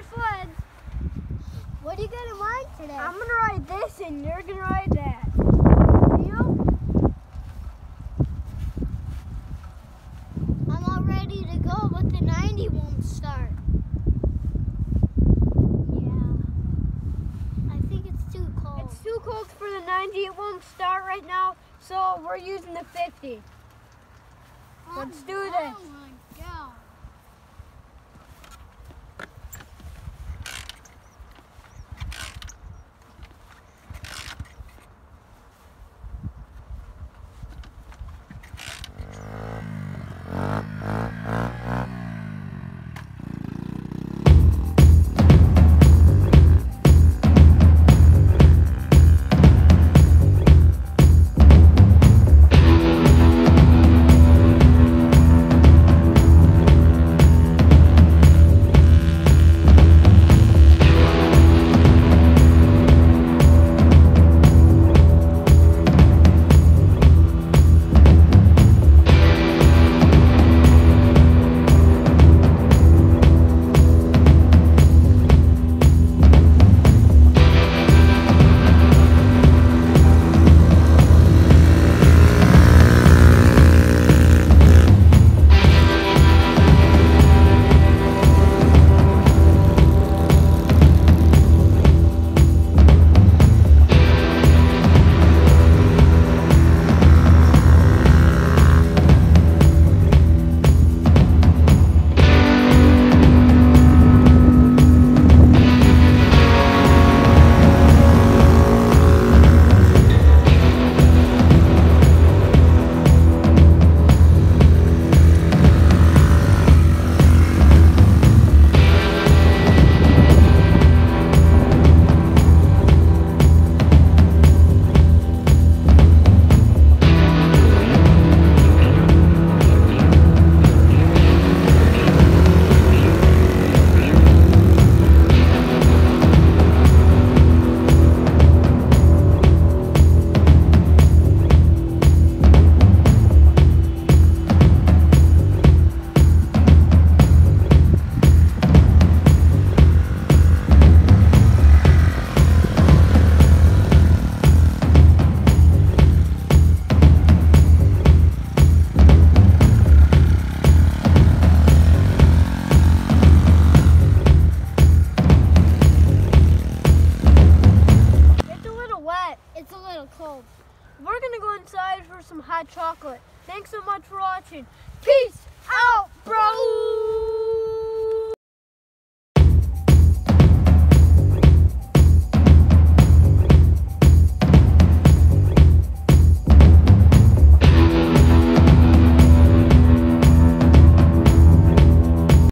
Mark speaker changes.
Speaker 1: your sleds.
Speaker 2: What are you gonna ride today?
Speaker 1: I'm gonna ride this and you're gonna ride that. Deal?
Speaker 2: I'm all ready to go, but the 90 won't start. Yeah. I think it's too cold.
Speaker 1: It's too cold for the 90. It won't start right now, so we're using the 50. Let's do this.
Speaker 2: Oh my God. It's a little cold.
Speaker 1: We're gonna go inside for some hot chocolate. Thanks so much for watching. Peace!